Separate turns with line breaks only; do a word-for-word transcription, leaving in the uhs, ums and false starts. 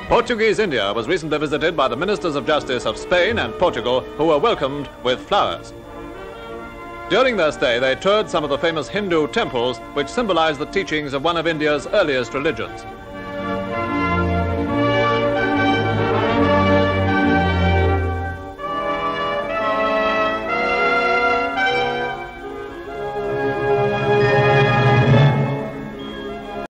Portuguese India was recently visited by the Ministers of Justice of Spain and Portugal, who were welcomed with flowers. During their stay, they toured some of the famous Hindu temples which symbolize the teachings of one of India's earliest religions.